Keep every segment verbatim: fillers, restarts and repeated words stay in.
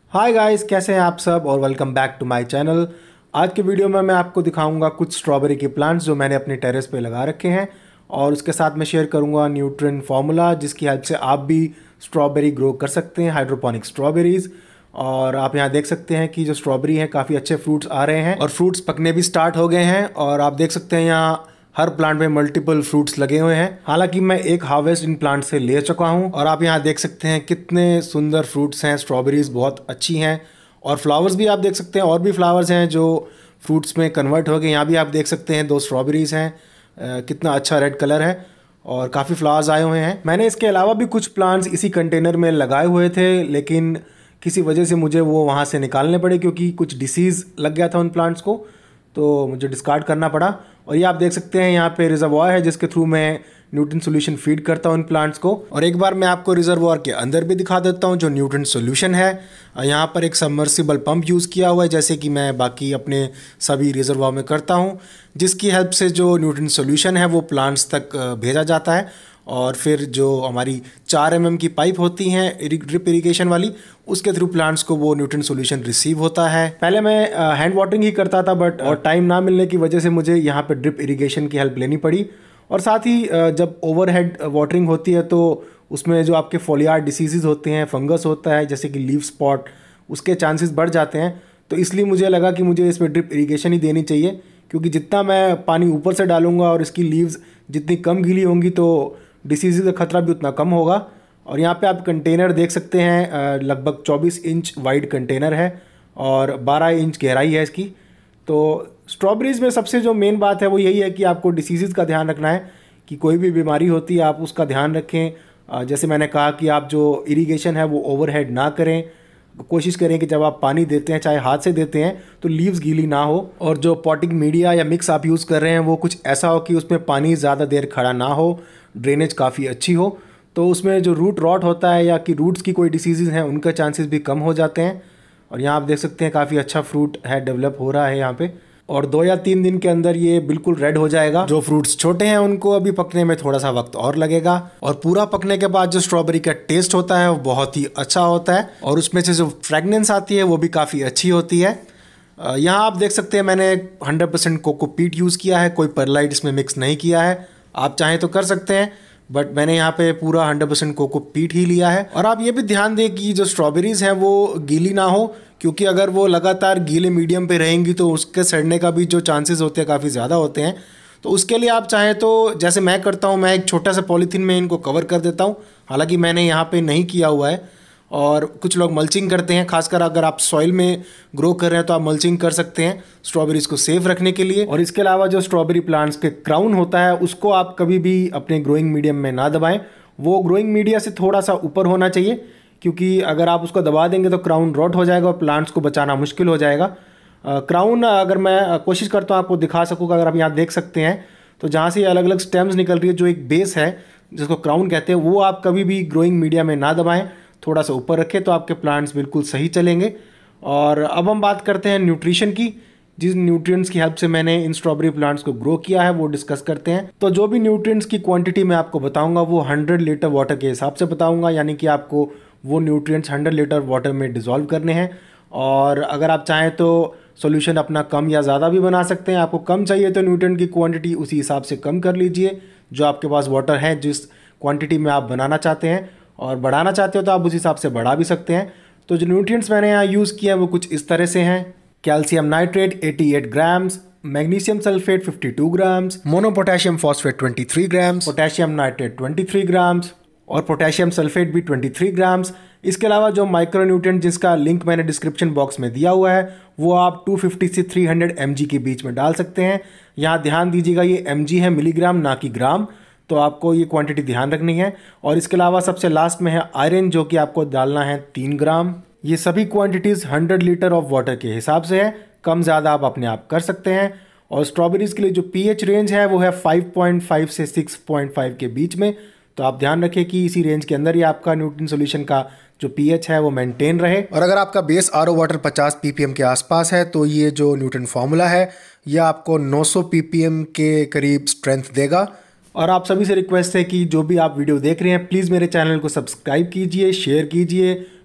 Hi guys, कैसे हैं आप सब और welcome back to my channel. आज के वीडियो में मैं आपको दिखाऊंगा कुछ स्ट्रॉबेरी के प्लांट्स जो मैंने अपने टेरेस पे लगा रखे हैं और उसके साथ मैं शेयर करूंगा न्यूट्रिएंट फार्मूला जिसकी हेल्प से आप भी स्ट्रॉबेरी ग्रो कर सकते हैं, हाइड्रोपोनिक स्ट्रॉबेरीज़। और आप यहाँ देख सकते हैं कि जो स्ट्रॉबेरी है काफ़ी अच्छे फ्रूट्स आ रहे हैं और फ्रूट्स पकने भी स्टार्ट हो गए हैं और आप देख सकते हैं यहाँ हर प्लांट में मल्टीपल फ्रूट्स लगे हुए हैं। हालांकि मैं एक हार्वेस्ट इन प्लांट से ले चुका हूं और आप यहाँ देख सकते हैं कितने सुंदर फ्रूट्स हैं। स्ट्रॉबेरीज बहुत अच्छी हैं और फ्लावर्स भी आप देख सकते हैं, और भी फ्लावर्स हैं जो फ्रूट्स में कन्वर्ट हो गए। यहाँ भी आप देख सकते हैं दो स्ट्रॉबेरीज हैं, कितना अच्छा रेड कलर है और काफ़ी फ्लावर्स आए हुए हैं। मैंने इसके अलावा भी कुछ प्लांट्स इसी कंटेनर में लगाए हुए थे, लेकिन किसी वजह से मुझे वो वहाँ से निकालने पड़े क्योंकि कुछ डिसीज़ लग गया था उन प्लांट्स को, तो मुझे डिस्कार्ड करना पड़ा। और ये आप देख सकते हैं यहाँ पे रिजर्वॉयर है जिसके थ्रू मैं न्यूट्रिएंट सॉल्यूशन फीड करता हूँ इन प्लांट्स को। और एक बार मैं आपको रिजर्वॉयर के अंदर भी दिखा देता हूँ जो न्यूट्रिएंट सॉल्यूशन है। यहाँ पर एक सबमर्सिबल पंप यूज़ किया हुआ है जैसे कि मैं बाकी अपने सभी रिजर्वॉयर में करता हूँ, जिसकी हेल्प से जो न्यूट्रिएंट सॉल्यूशन है वो प्लांट्स तक भेजा जाता है। और फिर जो हमारी चार एम एम की पाइप होती हैं ड्रिप इरिगेशन वाली, उसके थ्रू प्लांट्स को वो न्यूट्रिएंट सॉल्यूशन रिसीव होता है। पहले मैं हैंड वाटरिंग ही करता था बट और टाइम ना मिलने की वजह से मुझे यहाँ पे ड्रिप इरिगेशन की हेल्प लेनी पड़ी। और साथ ही जब ओवरहेड वाटरिंग होती है तो उसमें जो आपके फोलियार डिसीज़ होते हैं, फंगस होता है जैसे कि लीफ स्पॉट, उसके चांसेस बढ़ जाते हैं। तो इसलिए मुझे लगा कि मुझे इसमें ड्रिप इरिगेशन ही देनी चाहिए, क्योंकि जितना मैं पानी ऊपर से डालूंगा और इसकी लीव्स जितनी कम गीली होंगी तो डिसीज़ का खतरा भी उतना कम होगा। और यहाँ पे आप कंटेनर देख सकते हैं, लगभग चौबीस इंच वाइड कंटेनर है और बारह इंच गहराई है इसकी। तो स्ट्रॉबेरीज़ में सबसे जो मेन बात है वो यही है कि आपको डिसीज़ का ध्यान रखना है कि कोई भी बीमारी होती है आप उसका ध्यान रखें। जैसे मैंने कहा कि आप जो इरिगेशन है वो ओवरहेड ना करें, कोशिश करें कि जब आप पानी देते हैं चाहे हाथ से देते हैं तो लीव्स गीली ना हो। और जो पॉटिंग मीडिया या मिक्स आप यूज़ कर रहे हैं वो कुछ ऐसा हो कि उसमें पानी ज़्यादा देर खड़ा ना हो, ड्रेनेज काफ़ी अच्छी हो, तो उसमें जो रूट रॉट होता है या कि रूट्स की कोई डिसीज़ हैं उनका चांसेस भी कम हो जाते हैं। और यहाँ आप देख सकते हैं काफ़ी अच्छा फ्रूट है, डेवलप हो रहा है यहाँ पे, और दो या तीन दिन के अंदर ये बिल्कुल रेड हो जाएगा। जो फ्रूट्स छोटे हैं उनको अभी पकने में थोड़ा सा वक्त और लगेगा और पूरा पकने के बाद जो स्ट्रॉबेरी का टेस्ट होता है वो बहुत ही अच्छा होता है और उसमें से जो फ्रेगनेंस आती है वो भी काफ़ी अच्छी होती है। यहाँ आप देख सकते हैं मैंने हंड्रेड परसेंट कोकोपीट यूज़ किया है, कोई परलाइट इसमें मिक्स नहीं किया है। आप चाहें तो कर सकते हैं बट मैंने यहाँ पे पूरा हंड्रेड परसेंट कोकोपीट ही लिया है। और आप ये भी ध्यान दें कि जो स्ट्रॉबेरीज़ हैं वो गीली ना हो, क्योंकि अगर वो लगातार गीले मीडियम पे रहेंगी तो उसके सड़ने का भी जो चांसेस होते हैं काफ़ी ज़्यादा होते हैं। तो उसके लिए आप चाहें तो जैसे मैं करता हूँ, मैं एक छोटा सा पॉलीथीन में इनको कवर कर देता हूँ। हालांकि मैंने यहाँ पे नहीं किया हुआ है और कुछ लोग मल्चिंग करते हैं, खासकर अगर आप सॉइल में ग्रो कर रहे हैं तो आप मल्चिंग कर सकते हैं स्ट्रॉबेरीज को सेफ रखने के लिए। और इसके अलावा जो स्ट्रॉबेरी प्लांट्स के क्राउन होता है उसको आप कभी भी अपने ग्रोइंग मीडियम में ना दबाएं, वो ग्रोइंग मीडिया से थोड़ा सा ऊपर होना चाहिए, क्योंकि अगर आप उसको दबा देंगे तो क्राउन रॉट हो जाएगा और प्लांट्स को बचाना मुश्किल हो जाएगा। क्राउन अगर मैं कोशिश करता हूँ आपको दिखा सकूँगा, अगर आप यहाँ देख सकते हैं तो जहाँ से अलग अलग स्टेम्स निकल रही है, जो एक बेस है जिसको क्राउन कहते हैं, वो आप कभी भी ग्रोइंग मीडिया में ना दबाएं, थोड़ा सा ऊपर रखें तो आपके प्लांट्स बिल्कुल सही चलेंगे। और अब हम बात करते हैं न्यूट्रिशन की, जिस न्यूट्रिएंट्स की हेल्प से मैंने इन स्ट्रॉबेरी प्लांट्स को ग्रो किया है वो डिस्कस करते हैं। तो जो भी न्यूट्रिएंट्स की क्वांटिटी मैं आपको बताऊंगा वो हंड्रेड लीटर वाटर के हिसाब से बताऊंगा, यानी कि आपको वो न्यूट्रिएंट्स हंड्रेड लीटर वाटर में डिज़ोल्व करने हैं। और अगर आप चाहें तो सॉल्यूशन अपना कम या ज़्यादा भी बना सकते हैं। आपको कम चाहिए तो न्यूट्रिएंट की क्वांटिटी उसी हिसाब से कम कर लीजिए जो आपके पास वाटर है, जिस क्वांटिटी में आप बनाना चाहते हैं, और बढ़ाना चाहते हो तो आप उस हिसाब से बढ़ा भी सकते हैं। तो जो न्यूट्रिएंट्स मैंने यहाँ यूज़ किए हैं वो कुछ इस तरह से हैं। कैल्शियम नाइट्रेट अट्ठासी ग्राम्स, मैग्नीशियम सल्फेट बावन ग्राम्स, मोनोपोटेशियम फॉस्फेट तेईस ग्राम्स, पोटेशियम नाइट्रेट तेईस ग्राम्स और पोटेशियम सल्फेट भी तेईस ग्राम्स। इसके अलावा जो माइक्रो न्यूट्रिएंट जिसका लिंक मैंने डिस्क्रिप्शन बॉक्स में दिया हुआ है वो आप दो सौ पचास से तीन सौ एम जी के बीच में डाल सकते हैं। यहाँ ध्यान दीजिएगा ये एम जी है, मिलीग्राम ना कि ग्राम, तो आपको ये क्वांटिटी ध्यान रखनी है। और इसके अलावा सबसे लास्ट में है आयरन, जो कि आपको डालना है तीन ग्राम। ये सभी quantities hundred litre of water के हिसाब से है, कम ज़्यादा आप अपने आप कर सकते हैं। और स्ट्रॉबेरीज़ के लिए जो पीएच रेंज है वो है फाइव पॉइंट फाइव से सिक्स पॉइंट फाइव के बीच में, तो आप ध्यान रखें कि इसी रेंज के अंदर ही आपका न्यूट्रिएंट सॉल्यूशन का जो पीएच है वो मेंटेन रहे। और अगर आपका बेस आरओ वाटर पचास पीपीएम के आसपास है तो ये जो न्यूट्रिएंट फार्मूला है यह आपको नौ सौ पीपीएम के करीब स्ट्रेंथ देगा। और आप सभी से रिक्वेस्ट है कि जो भी आप वीडियो देख रहे हैं प्लीज़ मेरे चैनल को सब्सक्राइब कीजिए, शेयर कीजिए,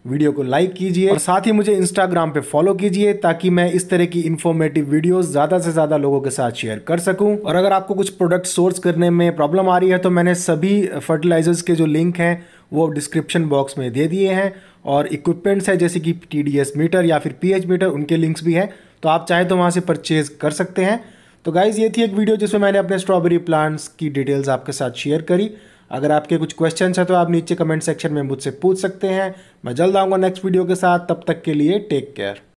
वीडियो को लाइक कीजिए और साथ ही मुझे इंस्टाग्राम पे फॉलो कीजिए ताकि मैं इस तरह की इन्फॉर्मेटिव वीडियोस ज़्यादा से ज़्यादा लोगों के साथ शेयर कर सकूं। और अगर आपको कुछ प्रोडक्ट सोर्स करने में प्रॉब्लम आ रही है तो मैंने सभी फर्टिलाइजर्स के जो लिंक हैं वो डिस्क्रिप्शन बॉक्स में दे दिए हैं, और इक्विपमेंट्स है जैसे कि टी डी एस मीटर या फिर पीएच मीटर, उनके लिंक्स भी हैं, तो आप चाहे तो वहाँ से परचेज कर सकते हैं। तो गाइज़ ये थी एक वीडियो जिसमें मैंने अपने स्ट्रॉबेरी प्लांट्स की डिटेल्स आपके साथ शेयर करी। अगर आपके कुछ क्वेश्चंस हैं तो आप नीचे कमेंट सेक्शन में मुझसे पूछ सकते हैं। मैं जल्द आऊँगा नेक्स्ट वीडियो के साथ, तब तक के लिए टेक केयर।